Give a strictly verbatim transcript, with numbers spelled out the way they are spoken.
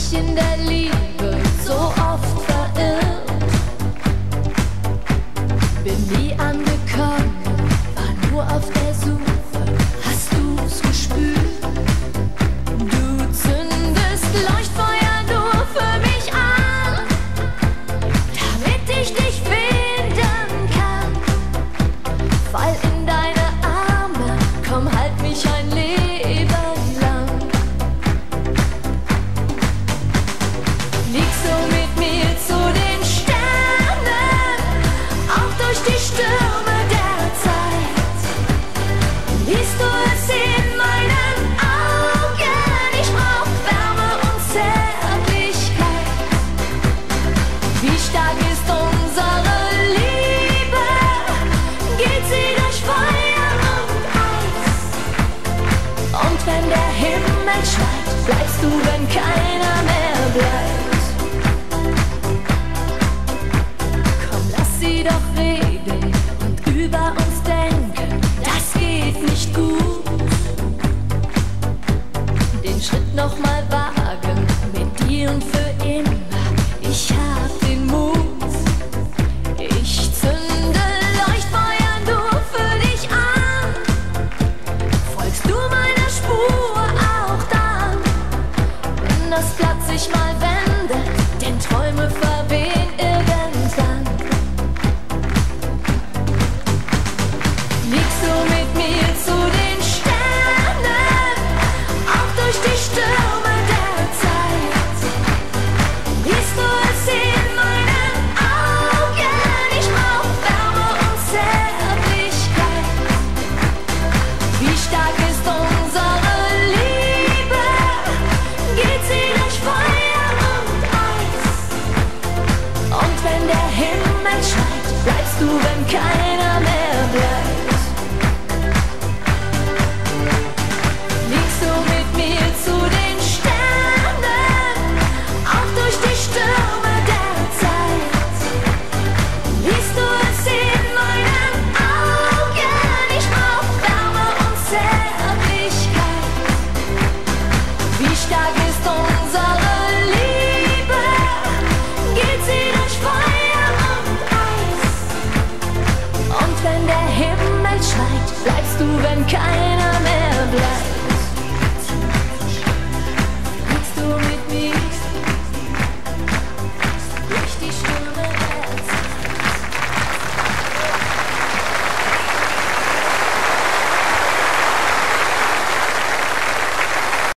mich in der Liebe so oft verirrt. Bin nie angekommen, war nur auf der Suche. Hast du's gespürt? Du zündest Leuchtfeuer nur für mich an, damit ich dich finden kann. Fall in deine Arme, komm, halt mich ein Leben lang. Flieg so mit mir zu den Sternen, auch durch die Stürme der Zeit. Liest du es in meinen Augen? Ich brauch Wärme und Zärtlichkeit. Wie stark ist unsere Liebe? Geht sie durch Feuer und Eis? Und wenn der Himmel schneit, bleibst du, wenn keiner mehr bleibt. Komm, lass sie doch reden und über uns denken, das geht nicht gut. Den Schritt noch mal wagen, mit dir und für immer. Ich hab den Mut. Ich zünde Leuchtfeuer nur für dich an. Folgst du meiner Spur auch dann, wenn das Blatt sich mal wendet, denn Träume verwehen